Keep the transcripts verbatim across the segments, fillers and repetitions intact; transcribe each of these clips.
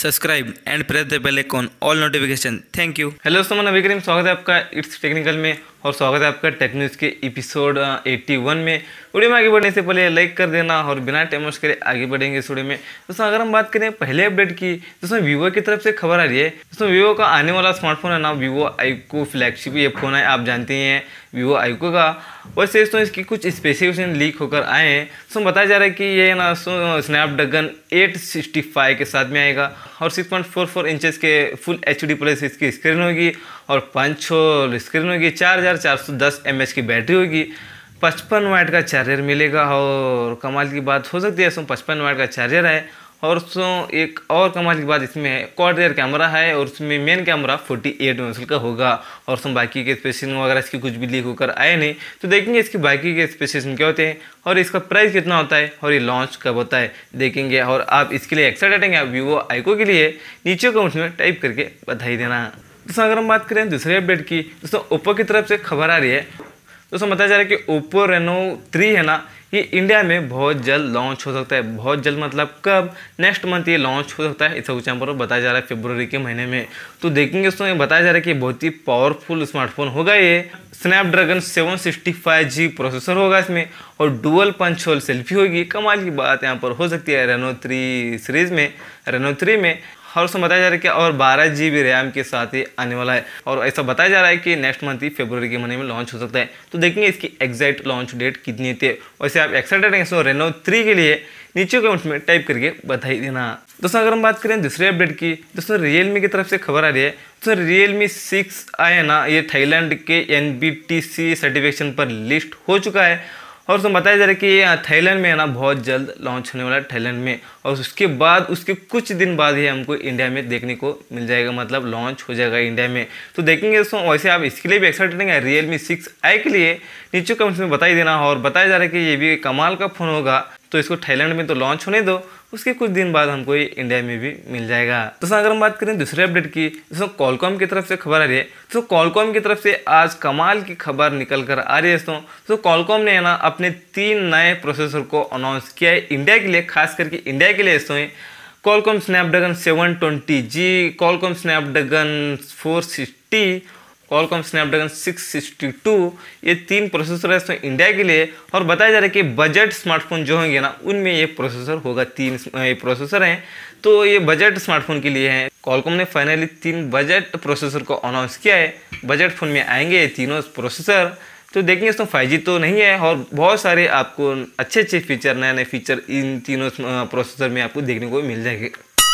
Subscribe and press the bell icon all notification. Thank you. Hello दोस्तों, मैं विक्रम, स्वागत है आपका इट्स टेक्निकल में और स्वागत है आपका टेक न्यूज़ के एपिसोड इक्यासी में। वीडियो में आगे बढ़ने से पहले लाइक कर देना और बिना टाइम वेस्ट करे आगे बढ़ेंगे इस वीडियो में। दोस्तों अगर हम बात करें पहले अपडेट की, दोस्तों वीवो की तरफ से खबर आ रही है। दोस्तों वीवो का आने वाला स्मार्टफोन है ना, वीवो आईक्यू फ्लैगशिप ये फ़ोन है, आप जानते हैं वीवो आईक्यू का। वैसे दोस्तों इसकी कुछ स्पेसिफिकेशन लीक होकर आए हैं। दोस्तों बताया जा रहा है कि ये ना स्नैपड्रैगन एट सिक्सटी फाइव के साथ में आएगा और six point four four inches के फुल एच डी प्लस इसकी स्क्रीन होगी और पंच होल स्क्रीन होगी। चार हज़ार चार सौ दस एम एच की बैटरी होगी, पचपन वाट का चार्जर मिलेगा और कमाल की बात हो सकती है इसमें पचपन वाट का चार्जर है। और उसमें एक और कमाल की बात इसमें क्वाड रियर कैमरा है और उसमें मेन कैमरा अड़तालीस मेगापिक्सल का होगा। और उसमें बाकी के स्पेसिफिकेशन वगैरह इसकी कुछ भी लीक होकर आए नहीं, तो देखेंगे इसकी बाकी के स्पेसिफिकेशन क्या होते हैं और इसका प्राइस कितना होता है और ये लॉन्च कब होता है देखेंगे। और आप इसके लिए एक्साइटेड हैं आप वीवो आईक्यू के लिए, नीचे कमेंट्स में टाइप करके बधाई देना। दोस्तों अगर हम बात करें दूसरे अपडेट की, दोस्तों ओप्पो की तरफ से खबर आ रही है। दोस्तों बताया जा रहा है कि ओप्पो रेनो थ्री है ना, ये इंडिया में बहुत जल्द लॉन्च हो सकता है। बहुत जल्द मतलब कब, नेक्स्ट मंथ ये लॉन्च हो सकता है, ऐसा कुछ यहाँ पर बताया जा रहा है फरवरी के महीने में। तो देखेंगे दोस्तों, ये बताया जा रहा है कि बहुत ही पावरफुल स्मार्टफोन होगा ये। Snapdragon seven sixty five G processor होगा इसमें और डुअल पंच होल सेल्फी होगी। कमाल की बात यहाँ पर हो सकती है रेनो थ्री सीरीज़ में, रेनो थ्री में। और उसमें बताया जा रहा है कि और बारह जी बी रैम के साथ ही आने वाला है और ऐसा बताया जा रहा है कि नेक्स्ट मंथ ही फरवरी के महीने में लॉन्च हो सकता है। तो देखेंगे इसकी एग्जैक्ट लॉन्च डेट कितनी थी। वैसे आप एक्साइटेड हैं सो रेनो थ्री के लिए, नीचे कमेंट्स में टाइप करके बधाई देना। दोस्तों अगर हम बात करें दूसरे अपडेट की, दोस्तों रियलमी की तरफ से खबर आ रही है। तो रियलमी सिक्स आई है ना, ये थाईलैंड के N B T C certification पर लिस्ट हो चुका है और उसमें बताया जा रहा है कि ये थाईलैंड में है ना बहुत जल्द लॉन्च होने वाला है थाईलैंड में। और उसके बाद उसके कुछ दिन बाद ही हमको इंडिया में देखने को मिल जाएगा, मतलब लॉन्च हो जाएगा इंडिया में। तो देखेंगे दोस्तों, वैसे आप इसके लिए भी एक्साइटेड हैं रियलमी सिक्स आई के लिए, नीचे कमेंट्स में बताई देना। और बताया जा रहा है कि ये भी कमाल का फ़ोन होगा, तो इसको थाईलैंड में तो लॉन्च होने दो, उसके कुछ दिन बाद हमको ये इंडिया में भी मिल जाएगा। दोस्तों अगर हम बात करें दूसरे अपडेट की, दोस्तों कॉलकॉम की तरफ से खबर आ रही है। तो कॉलकॉम की तरफ से आज कमाल की खबर निकल कर आ रही है दोस्तों। तो कॉलकॉम ने ना अपने तीन नए प्रोसेसर को अनाउंस किया है इंडिया के लिए, खास करके इंडिया के लिए। दोस्तों Qualcomm Snapdragon seven twenty G, Qualcomm Snapdragon four sixty, Qualcomm Snapdragon six sixty two, ये तीन प्रोसेसर है तो इंडिया के लिए। और बताया जा रहा है कि बजट स्मार्टफोन जो होंगे ना, उनमें ये प्रोसेसर होगा। तीन ये प्रोसेसर हैं तो ये बजट स्मार्टफोन के लिए हैं। कॉलकॉम ने फाइनली तीन बजट प्रोसेसर को अनाउंस किया है, बजट फ़ोन में आएंगे ये तीनों प्रोसेसर। तो देखेंगे इसमें फाइव जी तो नहीं है और बहुत सारे आपको अच्छे अच्छे फीचर, नए नए फीचर इन तीनों प्रोसेसर में आपको देखने को मिल जाएंगे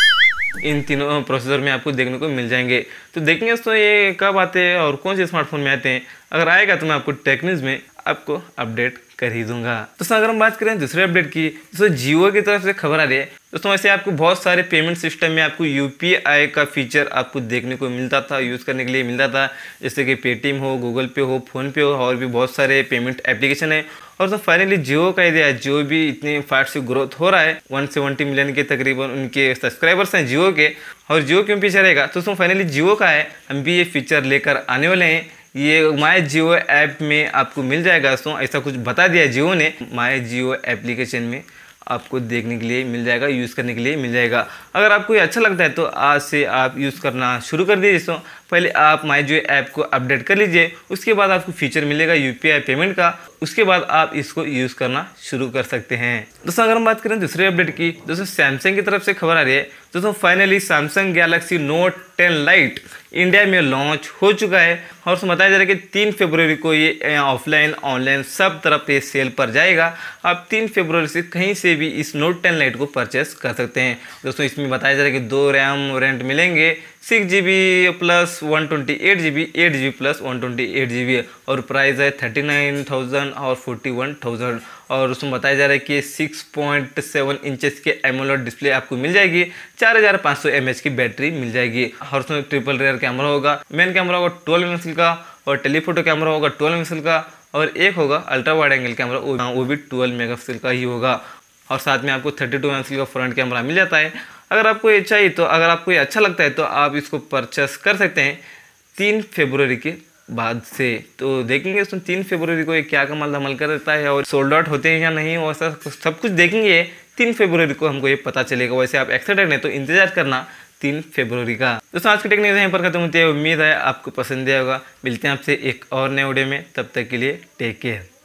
इन तीनों प्रोसेसर में आपको देखने को मिल जाएंगे। तो देखेंगे दोस्तों ये कब आते हैं और कौन से स्मार्टफोन में आते हैं। अगर आएगा तो मैं आपको टेक न्यूज़ में आपको अपडेट कर ही दूंगा। दोस्तों अगर हम बात करें दूसरे अपडेट की, दोस्तों जियो की तरफ से खबर आ रही है। दोस्तों वैसे आपको बहुत सारे पेमेंट सिस्टम में आपको यू पी आई का फीचर आपको देखने को मिलता था, यूज़ करने के लिए मिलता था, जैसे कि पेटीएम हो, गूगल पे हो, फ़ोनपे हो और भी बहुत सारे पेमेंट एप्लीकेशन है। और तो फाइनली जियो का दिया है, जियो भी इतनी फास्ट से ग्रोथ हो रहा है, एक सौ सत्तर मिलियन के तकरीबन उनके सब्सक्राइबर्स हैं जियो के। और जियो क्यों पीछे रहेगा, तो उसमें फाइनली जियो का है, हम भी ये फीचर लेकर आने वाले हैं। ये माय जियो ऐप में आपको मिल जाएगा दोस्तों, ऐसा कुछ बता दिया जियो ने। माय जियो एप्लीकेशन में आपको देखने के लिए मिल जाएगा, यूज़ करने के लिए मिल जाएगा। अगर आपको ये अच्छा लगता है तो आज से आप यूज़ करना शुरू कर दीजिए दोस्तों। पहले आप माय जियो ऐप को अपडेट कर लीजिए, उसके बाद आपको फीचर मिलेगा यू पी आई पेमेंट का, उसके बाद आप इसको यूज़ करना शुरू कर सकते हैं। दोस्तों अगर हम बात करें दूसरे अपडेट की, दोस्तों सैमसंग की तरफ से खबर आ रही है। दोस्तों finally Samsung Galaxy Note ten lite India में लॉन्च हो चुका है और उसमें बताया जा रहा है कि तीन फरवरी को ये ऑफलाइन ऑनलाइन सब तरफ ये सेल पर जाएगा। आप तीन फरवरी से कहीं से भी इस नोट टेन लाइट को परचेस कर सकते हैं। दोस्तों इसमें बताया जा रहा है कि दो रैम वेरिएंट मिलेंगे, six G B plus one twenty eight G B, eight G B plus one twenty eight G B और प्राइस है थर्टी नाइन थाउजेंड और फोर्टी वन थाउजेंड। और उसमें बताया जा रहा है कि सिक्स पॉइंट सेवन इंचेस के एमोलेड डिस्प्ले आपको मिल जाएगी, चार हज़ार पाँच सौ एम एच की बैटरी मिल जाएगी और उसमें ट्रिपल रेयर कैमरा होगा। मेन कैमरा होगा ट्वेल्व मेगापिक्सल का और टेलीफोटो कैमरा होगा ट्वेल्व मेगापिक्सल का और एक होगा अल्ट्रा वाइड एंगल कैमरा, वो भी ट्वेल्व मेगापिक्सल का ही होगा। और साथ में आपको थर्टी टू मेगापिक्सल का फ्रंट कैमरा मिल जाता है। अगर आपको ये चाहिए तो, अगर आपको ये अच्छा लगता है तो आप इसको परचेस कर सकते हैं तीन फरवरी के बाद से। तो देखेंगे उसमें तीन फरवरी को ये क्या कमाल धमाल कर देता है और सोल्ड आउट होते हैं या नहीं, वैसा सब कुछ देखेंगे तीन फरवरी को हमको ये पता चलेगा। वैसे आप एक्साइटेड हैं तो इंतजार करना, तीन फरवरी का। दोस्तों आज की टेक्निक यहीं पर खत्म होती है। उम्मीद है आपको पसंद आया होगा। मिलते हैं आपसे एक और नए वीडियो में, तब तक के लिए टेक केयर।